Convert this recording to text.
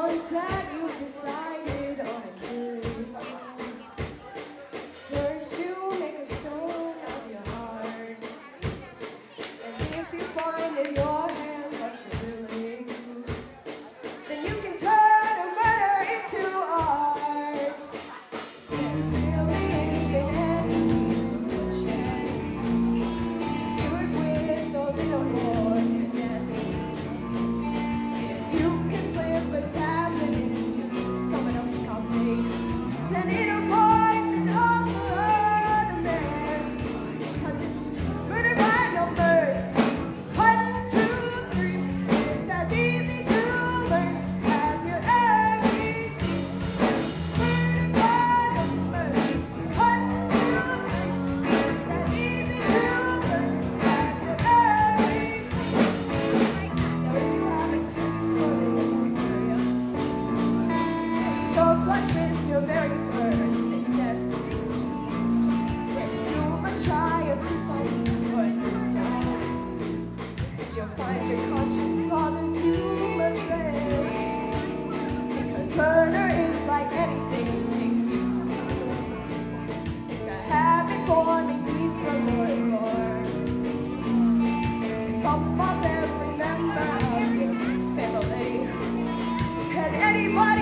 once that you've decided on a killing, first you make a stone of your heart, and if you find that your hands are so willing, then you can turn a murder into art. It really isn't any bloodshed. Just do it with a little more finesse. If you can slip a tablet into someone else's coffee, then it avoids an awful lot of mess. Because it's murder by numbers. 1, 2, 3. It's as easy to learn as your ABC. Murder by numbers. 1, 2, 3. It's as easy to learn as your ABC. Now if you have a taste for this experience, you're blessed with your very first success. Then you must try to find what yourself, and you'll find your conscience bothers you much less. Because murder is like anything it takes. It's a habit forming deep from your core. Bump up every member of your family, and anybody